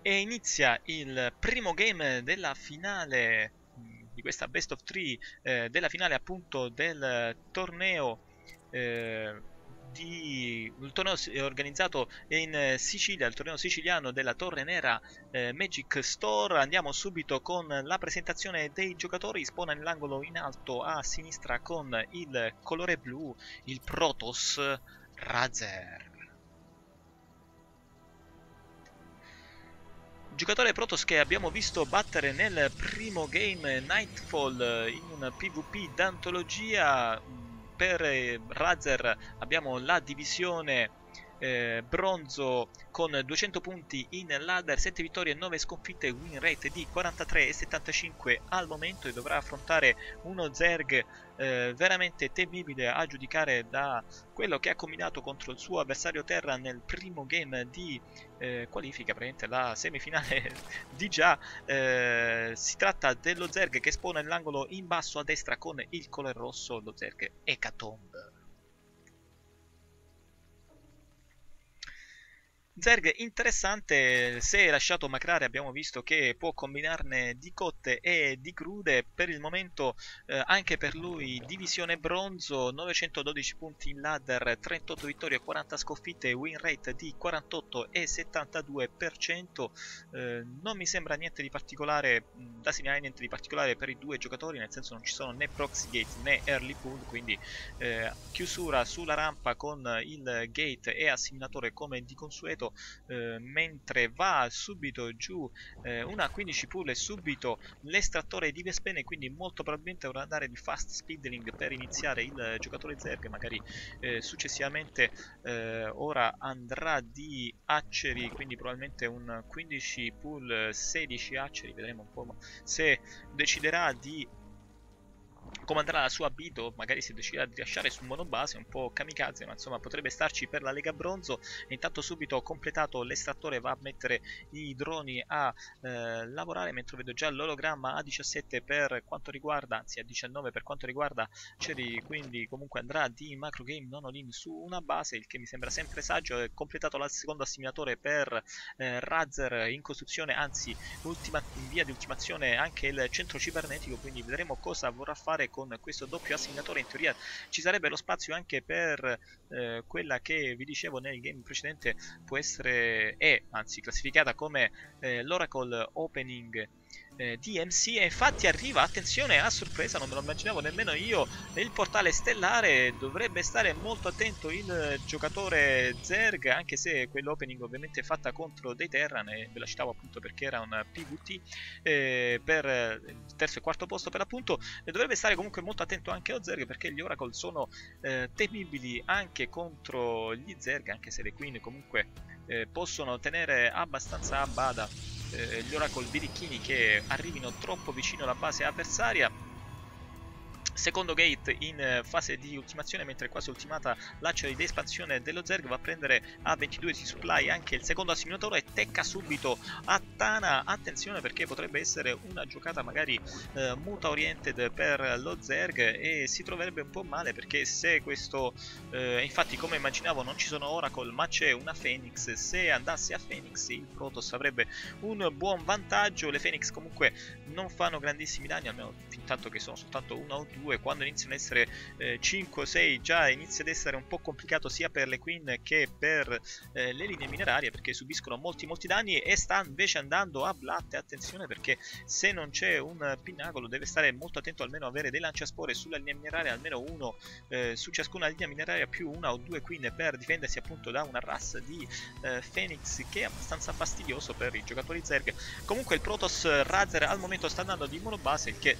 E inizia il primo game della finale di questa best of 3, della finale appunto del torneo eh, il torneo organizzato in Sicilia, il torneo siciliano della Torre Nera Magic Store. Andiamo subito con la presentazione dei giocatori. Spona nell'angolo in alto a sinistra con il colore blu, il Protoss Razer. Giocatore Protoss che abbiamo visto battere nel primo game Nightfall in un PvP d'antologia. Per Razer abbiamo la divisione bronzo con 200 punti in ladder, 7 vittorie e 9 sconfitte, win rate di 43,75 al momento, e dovrà affrontare uno Zerg veramente temibile a giudicare da quello che ha combinato contro il suo avversario terra nel primo game di qualifica, praticamente la semifinale di già. Si tratta dello Zerg che spona nell'angolo in basso a destra con il colore rosso, lo Zerg Hecatomb. Zerg interessante, se lasciato macrare abbiamo visto che può combinarne di cotte e di crude. Per il momento anche per lui divisione bronzo, 912 punti in ladder, 38 vittorie e 40 sconfitte, win rate di 48,72%. Non mi sembra niente di particolare da segnalare, niente di particolare per i due giocatori, nel senso non ci sono né proxy gate né early pull, quindi chiusura sulla rampa con il gate e assimilatore come di consueto. Mentre va subito giù una 15 pull e subito l'estrattore di Vespene, quindi molto probabilmente dovrà andare di fast speedling per iniziare il giocatore Zerg, magari successivamente ora andrà di Acceri, quindi probabilmente un 15 pull 16 Acceri, vedremo un po' se deciderà di comanderà la sua abito, magari si deciderà di lasciare su monobase, un po' kamikaze, ma insomma potrebbe starci per la Lega Bronzo. E intanto subito completato l'estrattore va a mettere i droni a lavorare, mentre vedo già l'ologramma a 17 per quanto riguarda, anzi a 19 per quanto riguarda Cherry, quindi comunque andrà di macro game non all-in su una base, il che mi sembra sempre saggio. È completato il secondo assimilatore per Razer in costruzione, anzi in via di ultimazione anche il centro cibernetico, quindi vedremo cosa vorrà fare con questo doppio assimilatore. In teoria ci sarebbe lo spazio anche per quella che vi dicevo nel game precedente, può essere, anzi classificata come l'Oracle Opening di MC, e infatti arriva, attenzione, a sorpresa, non me lo immaginavo nemmeno io, il portale stellare. Dovrebbe stare molto attento il giocatore Zerg, anche se quell'opening ovviamente è fatta contro dei Terran, e ve la citavo appunto perché era un PvT per il terzo e quarto posto per l'appunto. E dovrebbe stare comunque molto attento anche lo Zerg, perché gli Oracle sono temibili anche contro gli Zerg, anche se le Queen comunque possono tenere abbastanza a bada gli Oracle birichini che arrivino troppo vicino alla base avversaria. Secondo gate in fase di ultimazione, mentre quasi ultimata l'accia di espansione dello Zerg, va a prendere a 22 di supply anche il secondo assimilatore e tecca subito a Tana. Attenzione, perché potrebbe essere una giocata magari muta oriented per lo Zerg, e si troverebbe un po' male, perché se questo infatti come immaginavo non ci sono Oracle ma c'è una Phoenix, se andasse a Phoenix il Protoss avrebbe un buon vantaggio. Le Phoenix comunque non fanno grandissimi danni, almeno fin tanto che sono soltanto 1 o 2. Quando iniziano ad essere 5 o 6 già inizia ad essere un po' complicato sia per le Queen che per le linee minerarie, perché subiscono molti danni. E sta invece andando a Blatt, attenzione, perché se non c'è un pinnacolo deve stare molto attento, almeno avere dei lanciaspore sulla linea mineraria, almeno uno su ciascuna linea mineraria, più una o due Queen per difendersi appunto da una razza di Phoenix, che è abbastanza fastidioso per i giocatori Zerg. Comunque il Protoss Razer al momento sta andando di monobase, il che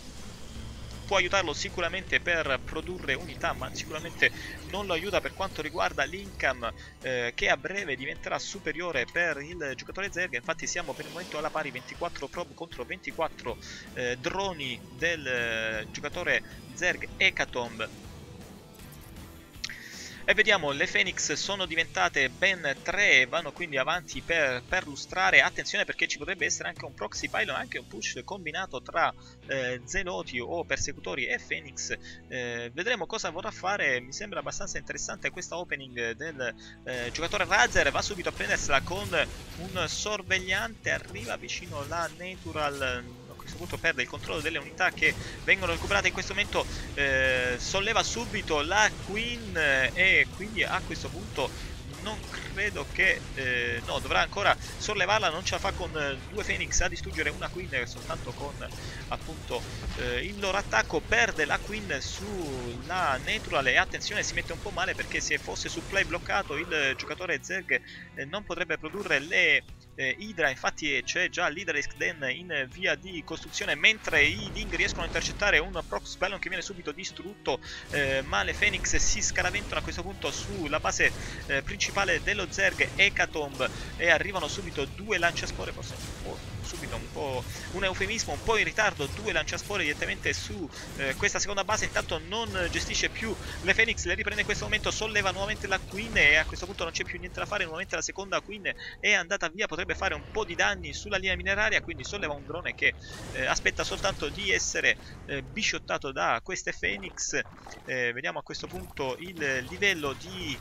può aiutarlo sicuramente per produrre unità, ma sicuramente non lo aiuta per quanto riguarda l'income, che a breve diventerà superiore per il giocatore Zerg. Infatti siamo per il momento alla pari, 24 probe contro 24 droni del giocatore Zerg Hecatomb. E vediamo, le Phoenix sono diventate ben 3, vanno quindi avanti per lustrare. Attenzione, perché ci potrebbe essere anche un proxy pylon, anche un push combinato tra zeloti o persecutori e Phoenix. Vedremo cosa vorrà fare. Mi sembra abbastanza interessante questa opening del giocatore Razer. Va subito a prendersela con un sorvegliante, arriva vicino la Natural. A questo punto perde il controllo delle unità che vengono recuperate in questo momento, solleva subito la Queen e quindi a questo punto non credo che no, dovrà ancora sollevarla, non ce la fa con due Phoenix a distruggere una Queen, soltanto con appunto il loro attacco. Perde la Queen sulla Natural e attenzione, si mette un po' male, perché se fosse su play bloccato il giocatore Zerg non potrebbe produrre le Hydra. Infatti c'è già l'Hydra Den in via di costruzione, mentre i Ding riescono a intercettare un Prox Ballon che viene subito distrutto, ma le Phoenix si scaraventano a questo punto sulla base principale dello Zerg Hecatomb e arrivano subito due lanciaspore, forse un po' un eufemismo, un po' in ritardo, due lanciaspore direttamente su questa seconda base. Intanto non gestisce più le Phoenix, le riprende in questo momento, solleva nuovamente la Queen e a questo punto non c'è più niente da fare. Nuovamente la seconda Queen è andata via, potrebbe fare un po' di danni sulla linea mineraria, quindi solleva un drone che aspetta soltanto di essere bisciottato da queste Phoenix. Vediamo a questo punto il livello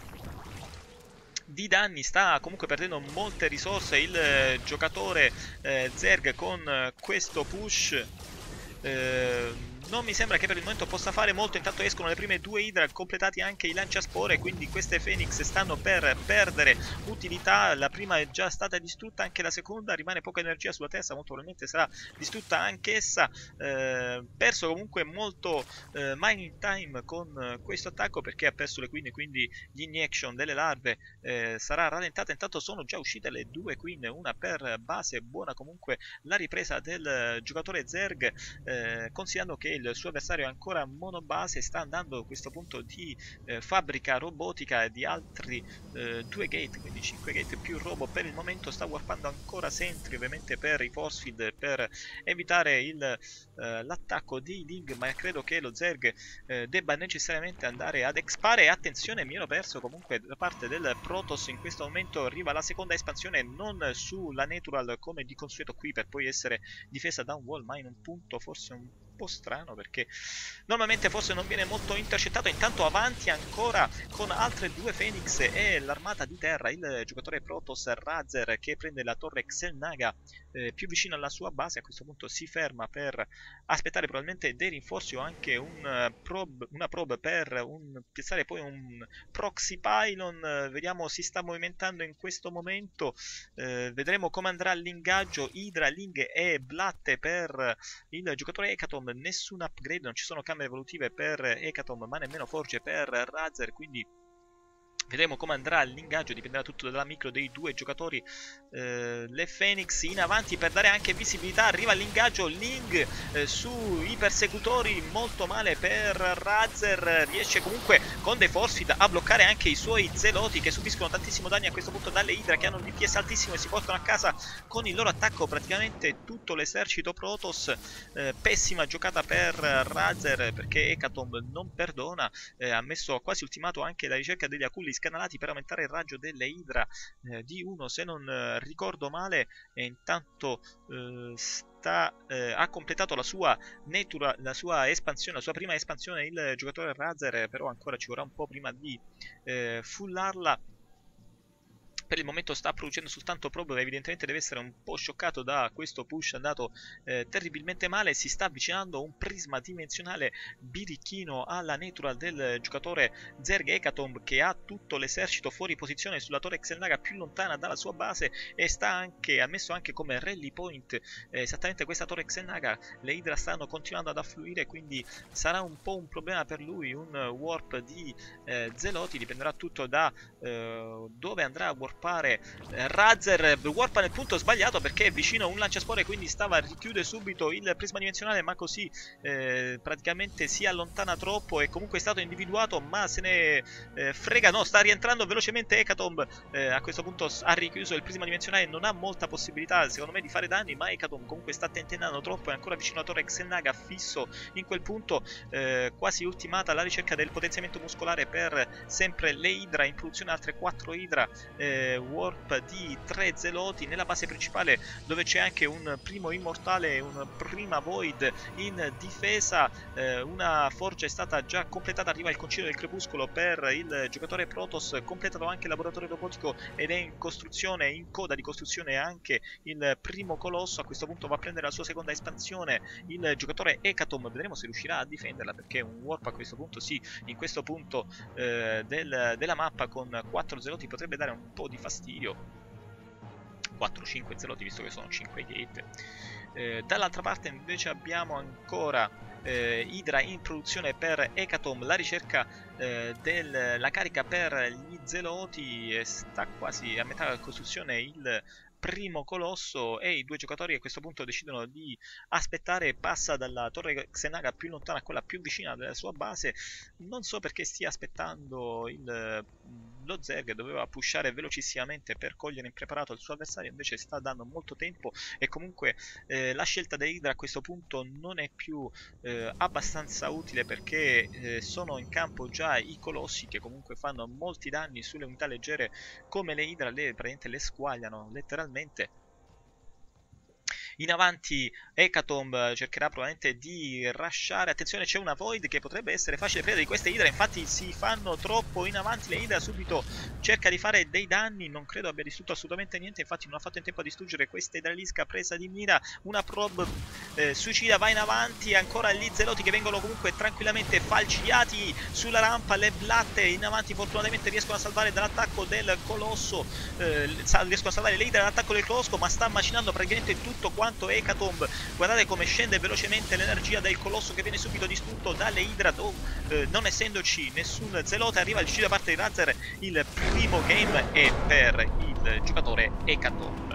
di danni, sta comunque perdendo molte risorse il giocatore Zerg con questo push. Non mi sembra che per il momento possa fare molto. Intanto escono le prime due Hydra, completati anche i lanciaspore, quindi queste Phoenix stanno per perdere utilità. La prima è già stata distrutta, anche la seconda, rimane poca energia sulla testa, molto probabilmente sarà distrutta anch'essa. Perso comunque molto mining time con questo attacco, perché ha perso le Queen, quindi l'injection delle larve sarà rallentata. Intanto sono già uscite le due Queen, una per base. Buona comunque la ripresa del giocatore Zerg, considerando che il suo avversario è ancora monobase. Sta andando a questo punto di fabbrica robotica di altri 2 gate, quindi 5 gate più robo per il momento. Sta warpando ancora sentry, ovviamente per i force field, per evitare l'attacco di Ding, ma credo che lo Zerg debba necessariamente andare ad expare. Attenzione, mi ero perso comunque da parte del Protoss. In questo momento arriva la seconda espansione, non sulla Natural come di consueto qui, per poi essere difesa da un wall, ma in un punto forse un po' strano, perché normalmente forse non viene molto intercettato. Intanto avanti ancora con altre due Phoenix e l'armata di terra, il giocatore Protoss Razer, che prende la torre Xel'Naga più vicino alla sua base. A questo punto si ferma per aspettare probabilmente dei rinforzi o anche una probe per piazzare poi un proxy pylon. Vediamo, si sta movimentando in questo momento. Vedremo come andrà l'ingaggio Hydra, Ling e Blatte per il giocatore Hecatomb. Nessun upgrade, non ci sono camere evolutive per Hecatomb, ma nemmeno forge per Razer, quindi vedremo come andrà l'ingaggio, dipenderà tutto dalla micro dei due giocatori. Le Phoenix in avanti per dare anche visibilità. Arriva l'ingaggio, Ling sui persecutori, molto male per Razer. Riesce comunque con dei force feed a bloccare anche i suoi zeloti, che subiscono tantissimo danni a questo punto dalle Hydra, che hanno un DPS altissimo e si portano a casa con il loro attacco praticamente tutto l'esercito Protoss. Pessima giocata per Razer, perché Hecatomb non perdona. Ha messo quasi ultimato anche la ricerca degli aculli scanalati per aumentare il raggio delle Hydra di 1, se non ricordo male. E intanto ha completato la sua espansione, la sua prima espansione, il giocatore Razer, però ancora ci vorrà un po' prima di fullarla. Per il momento sta producendo soltanto probe, evidentemente deve essere un po' scioccato da questo push andato terribilmente male. Si sta avvicinando un prisma dimensionale birichino alla Natural del giocatore Zerg Hecatomb, che ha tutto l'esercito fuori posizione sulla torre Xel'Naga più lontana dalla sua base, e ha messo anche come rally point esattamente questa torre Xel'Naga. Le Hydra stanno continuando ad affluire, quindi sarà un po' un problema per lui un warp di zeloti. Dipenderà tutto da dove andrà a warpare warpare Razer, warpa nel punto sbagliato perché è vicino a un lanciaspore, quindi stava a richiudere subito il prisma dimensionale, ma così praticamente si allontana troppo e comunque è stato individuato, ma se ne frega, no, sta rientrando velocemente Hecatomb, a questo punto ha richiuso il prisma dimensionale, non ha molta possibilità secondo me di fare danni, ma Hecatomb comunque sta tentennando troppo, è ancora vicino alla torre Xel'Naga, fisso in quel punto, quasi ultimata la ricerca del potenziamento muscolare per sempre le Hydra, in produzione altre 4 Hydra, warp di 3 zeloti nella base principale dove c'è anche un primo immortale e una prima void in difesa, una forgia è stata già completata, arriva il concilio del crepuscolo per il giocatore Protoss, completato anche il laboratorio robotico ed è in costruzione, in coda di costruzione anche il primo colosso, a questo punto va a prendere la sua seconda espansione il giocatore Hecatomb, vedremo se riuscirà a difenderla perché un warp a questo punto sì, in questo punto della mappa con 4 zeloti potrebbe dare un po' di fastidio, 4-5 zeloti visto che sono 5 gate. Dall'altra parte invece abbiamo ancora Hydra in produzione per Hecatomb, la ricerca della carica per gli zeloti, sta quasi a metà della costruzione il primo colosso e i due giocatori a questo punto decidono di aspettare, passa dalla torre Xel'Naga più lontana a quella più vicina della sua base, non so perché stia aspettando lo Zerg, doveva pushare velocissimamente per cogliere impreparato il suo avversario, invece sta dando molto tempo e comunque la scelta dell'Hydra a questo punto non è più abbastanza utile perché sono in campo già i colossi che comunque fanno molti danni sulle unità leggere come le Hydra, praticamente le squagliano letteralmente. In avanti Hecatomb cercherà probabilmente di rushare, attenzione c'è una Void che potrebbe essere facile preda di queste Hydra, infatti si fanno troppo in avanti, le Hydra subito cerca di fare dei danni, non credo abbia distrutto assolutamente niente, infatti non ha fatto in tempo a distruggere questa Hydralisca presa di mira, una probe suicida va in avanti, ancora gli zeloti che vengono comunque tranquillamente falciati sulla rampa, le blatte in avanti fortunatamente riescono a salvare dall'attacco del colosso, riescono a salvare le Hydra dall'attacco del colosso, ma sta macinando praticamente tutto quanto Hecatomb, guardate come scende velocemente l'energia del colosso che viene subito distrutto dalle Hydra, non essendoci nessun zelote arriva il GG da parte di Razer, il primo game è per il giocatore Hecatomb.